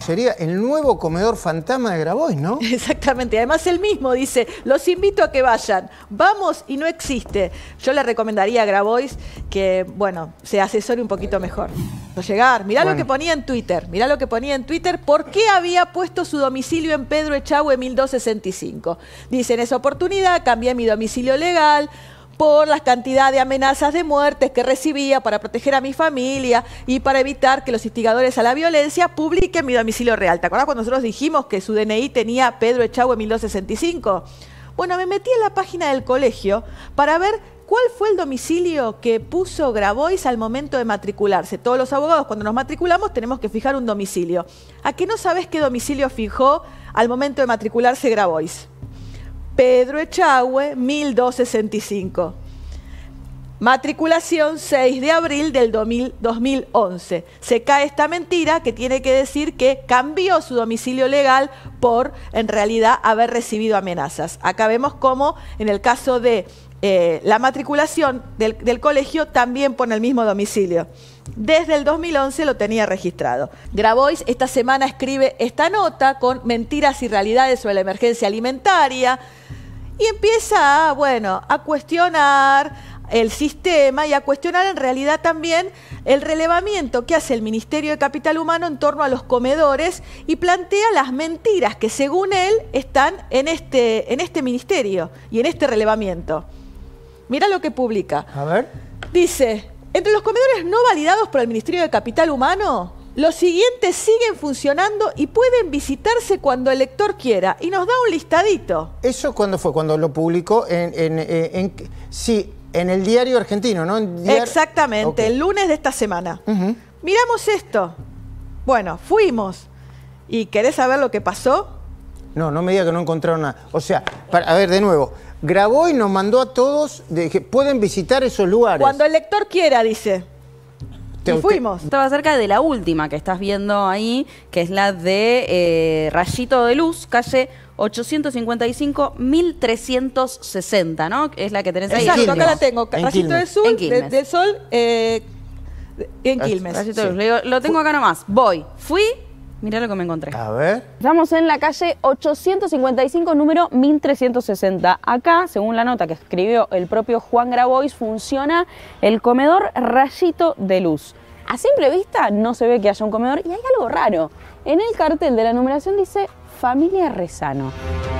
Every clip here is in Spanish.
Sería el nuevo comedor fantasma de Grabois, ¿no? Exactamente. Además, él mismo dice, los invito a que vayan. Vamos y no existe. Yo le recomendaría a Grabois que, bueno, se asesore un poquito mejor. Llegar, mirá lo que ponía en Twitter. Mirá lo que ponía en Twitter. ¿Por qué había puesto su domicilio en Pedro Echagüe 1265? Dice, en esa oportunidad cambié mi domicilio legal por la cantidad de amenazas de muertes que recibía para proteger a mi familia y para evitar que los instigadores a la violencia publiquen mi domicilio real. ¿Te acordás cuando nosotros dijimos que su DNI tenía Pedro Echagüe 1265? Bueno, me metí en la página del colegio para ver cuál fue el domicilio que puso Grabois al momento de matricularse. Todos los abogados cuando nos matriculamos tenemos que fijar un domicilio. ¿A qué no sabés qué domicilio fijó al momento de matricularse Grabois? Pedro Echagüe, 1265. Matriculación 6 de abril del 2011. Se cae esta mentira que tiene que decir que cambió su domicilio legal por, en realidad, haber recibido amenazas. Acá vemos cómo, en el caso de la matriculación del colegio, también pone el mismo domicilio. Desde el 2011 lo tenía registrado. Grabois esta semana escribe esta nota con mentiras y realidades sobre la emergencia alimentaria y empieza a cuestionar el sistema y a cuestionar en realidad también el relevamiento que hace el Ministerio de Capital Humano en torno a los comedores y plantea las mentiras que según él están en este ministerio y en este relevamiento. Mirá lo que publica. A ver. Dice, entre los comedores no validados por el Ministerio de Capital Humano, los siguientes siguen funcionando y pueden visitarse cuando el lector quiera. Y nos da un listadito. ¿Eso cuándo fue? Cuando lo publicó sí, en el Diario Argentino, ¿no? Exactamente, okay. El lunes de esta semana. Miramos esto. Bueno, fuimos. ¿Y querés saber lo que pasó? No, no me diga que no encontraron nada. O sea, a ver, de nuevo. Grabois nos mandó a todos de que pueden visitar esos lugares. Cuando el lector quiera, dice. Y fuimos. Estaba cerca de la última que estás viendo ahí, que es la de Rayito de Luz, calle 855-1360, ¿no? Es la que tenés ahí. Exacto, acá la tengo. Rayito del Sol, en Quilmes. Rayito de Luz. Le digo, lo tengo acá nomás. Voy. Fui. Mirá lo que me encontré. A ver. Estamos en la calle 855, número 1360. Acá, según la nota que escribió el propio Juan Grabois, funciona el comedor Rayito de Luz. A simple vista no se ve que haya un comedor y hay algo raro. En el cartel de la numeración dice Familia Rezano.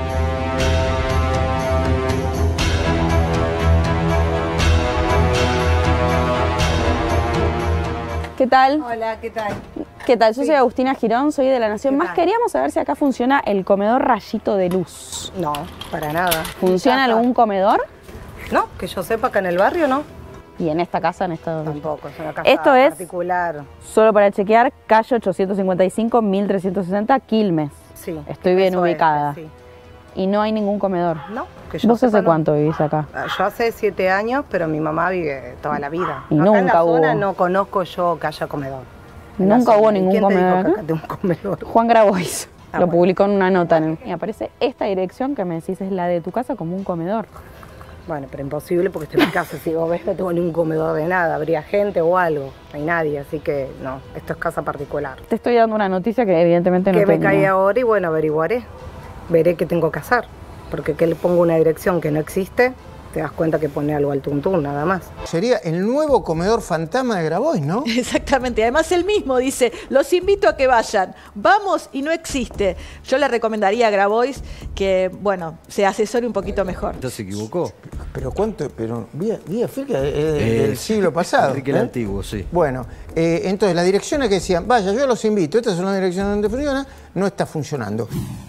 ¿Qué tal? Hola, ¿qué tal? ¿Qué tal? Yo soy Agustina Girón, soy de La Nación Más. Queríamos saber si acá funciona el comedor Rayito de Luz. No, para nada. ¿Funciona algún comedor? No, que yo sepa, acá en el barrio no. ¿Y en esta casa? Tampoco, es una casa Esto es, particular. Solo para chequear, calle 855-1360, Quilmes. Sí. Estoy bien ubicada. Sí. Y no hay ningún comedor. No. Que yo ¿Vos hace sepa, cuánto vivís acá? Yo hace 7 años, pero mi mamá vive toda la vida. Y acá nunca en la hubo. zona no conozco yo que haya comedor. Nunca hubo ningún comedor. ¿Quién te dijo que acá tengo un comedor? Juan Grabois lo bueno. publicó en una nota. Y aparece esta dirección que me decís es la de tu casa como un comedor. Bueno, pero imposible porque estoy en mi casa. Si vos ves, no tengo ningún comedor de nada. Habría gente o algo. No hay nadie, así que no. Esto es casa particular. Te estoy dando una noticia que evidentemente no que tengo. Me cae ahora y bueno, averiguaré. Veré qué tengo que hacer. Porque que le pongo una dirección que no existe, te das cuenta que pone algo al tuntún, nada más. Sería el nuevo comedor fantasma de Grabois, ¿no? Exactamente. Además, él mismo dice, los invito a que vayan. Vamos y no existe. Yo le recomendaría a Grabois que, bueno, se asesore un poquito mejor. ¿Ya se equivocó? Pero cuánto, pero Vía Filca es del siglo pasado. Enrique el Antiguo, sí. Bueno, entonces las direcciones que decían, vaya, yo los invito, estas son las direcciones donde funciona, no está funcionando.